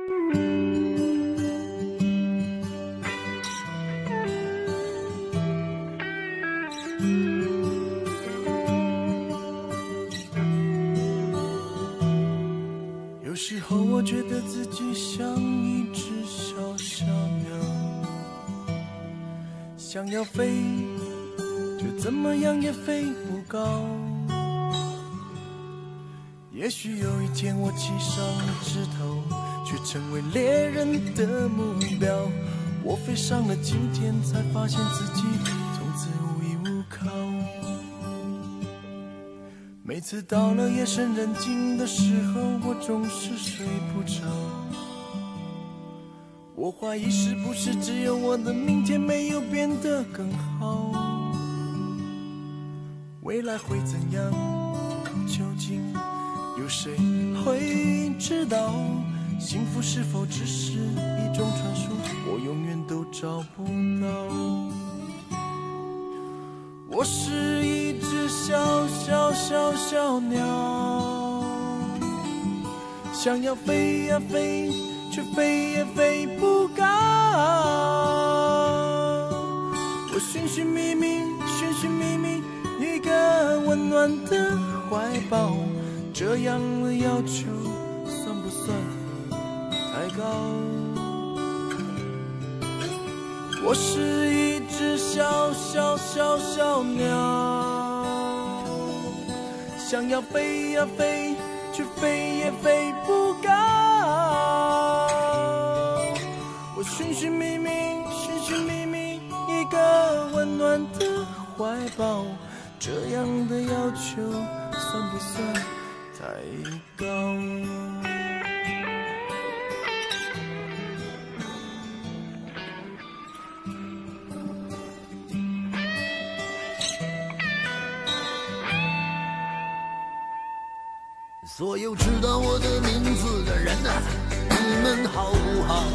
有时候我觉得自己像一只小小鸟，想要飞，却怎么样也飞不高。也许有一天我栖上了枝头，却成为猎人的目标。我飞上了青天，才发现自己从此无依无靠。每次到了夜深人静的时候，我总是睡不着。我怀疑是不是只有我的明天没有变得更好？未来会怎样？究竟有谁会知道？幸福是否只是一种传说？我永远都找不到。我是一只小小小小鸟，想要飞呀飞，却飞也飞不高。我寻寻觅觅，寻寻觅觅一个温暖的怀抱，这样的要求算不算太高？我是一只小小小小鸟，想要飞呀飞，却飞也飞不高。我寻寻觅觅，寻寻觅觅一个温暖的怀抱，这样的要求算不算太高？ 所有知道我的名字的人啊，你们好不好？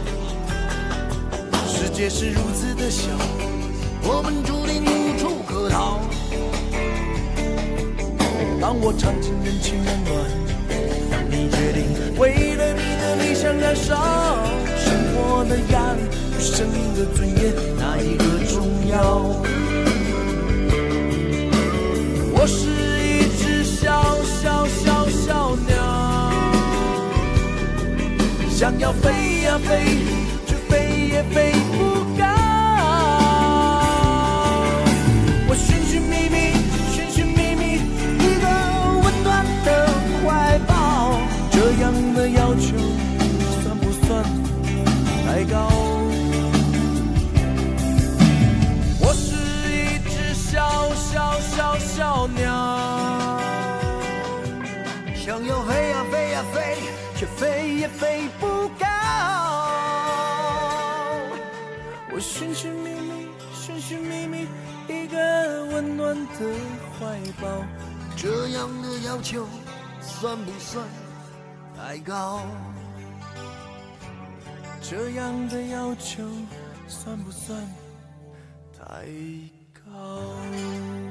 世界是如此的小， 我们注定无处可逃。 当我尝尽人情冷暖，当你决定为了你的理想燃烧，生活的压力与生命的尊严，哪一个重要？我是一只小小小小鸟，想要飞呀飞，却飞也飞不高。我寻寻觅觅，寻寻觅觅一个温暖的怀抱，这样的要求算不算太高？我是一只小小小小鸟， 想要飞呀飞呀飞， 却飞也飞不高。我寻寻觅觅，寻寻觅觅一个温暖的怀抱， 这样的要求算不算太高？ 这样的要求算不算太高？